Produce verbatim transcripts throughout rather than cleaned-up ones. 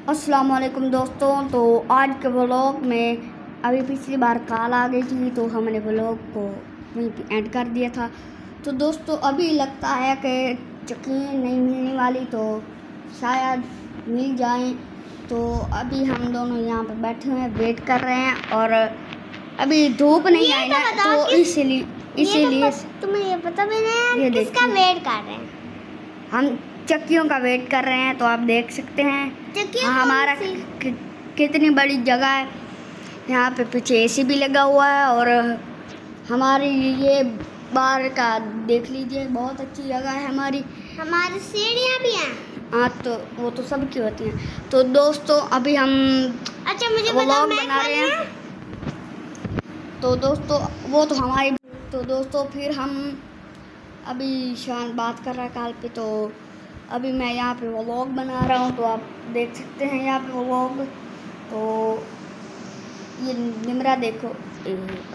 अस्सलाम वालेकुम दोस्तों। तो आज के व्लॉग में अभी पिछली बार कॉल आ गई थी तो हमने व्लॉग को वहीं पे एंड कर दिया था। तो दोस्तों अभी लगता है कि चक्की नहीं मिलने वाली, तो शायद मिल जाएं। तो अभी हम दोनों यहाँ पे बैठे हुए हैं, वेट कर रहे हैं। और अभी धूप नहीं आई ना, तो इसीलिए इसीलिए तुम्हें ये पता भी नहीं है किसका वेट कर रहे हैं। हम चक्कियों का वेट कर रहे हैं। तो आप देख सकते हैं हाँ, हमारा कि, कितनी बड़ी जगह है। यहाँ पे पीछे एसी भी लगा हुआ है और हमारी ये बाहर का देख लीजिए, बहुत अच्छी जगह है हमारी। हमारी सीढ़ियाँ भी हैं। हाँ, तो वो तो सबकी होती हैं। तो दोस्तों अभी हम अच्छा मुझे व्लॉग बना रहे हैं। तो दोस्तों वो तो हमारी तो दोस्तों फिर हम अभी शान बात कर रहा है कॉल पे। तो अभी मैं यहाँ पे व्लॉग बना रहा हूँ, तो आप देख सकते हैं यहाँ पे व्लॉग। तो ये निमरा देखो, ए,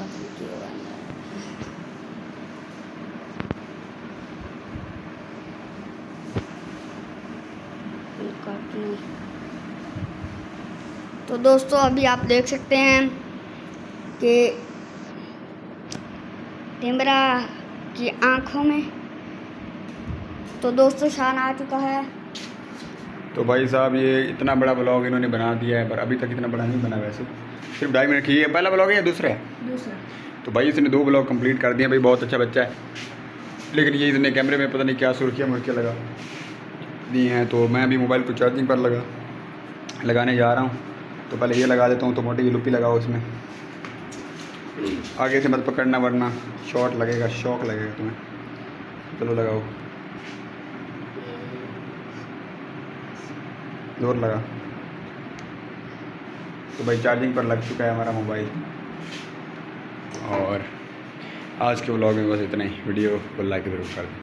तो दोस्तों अभी आप देख सकते हैं कि निमरा की आँखों में तो दोस्तों शान आ चुका है। तो भाई साहब ये इतना बड़ा ब्लॉग इन्होंने बना दिया है, पर अभी तक इतना बड़ा नहीं बना। वैसे सिर्फ ढाई मिनट की है। पहला ब्लॉग है या दूसरा है? दूसरा। तो भाई इसने दो ब्लॉग कंप्लीट कर दिए। भाई बहुत अच्छा बच्चा है, लेकिन ये इसने कैमरे में पता नहीं क्या सुर्खियाँ मुर्खियाँ लगा दी हैं। तो मैं अभी मोबाइल को चार्जिंग पर लगा लगाने जा रहा हूँ। तो पहले ये लगा देता हूँ। तो मोटी लुपी लगाओ इसमें, आगे से मत पकड़ना वरना शॉट लगेगा, शॉक लगेगा तुम्हें। चलो लगाओ, जोर लगा। तो भाई चार्जिंग पर लग चुका है हमारा मोबाइल। और आज के व्लॉग में बस इतना ही। वीडियो को लाइक जरूर कर दें।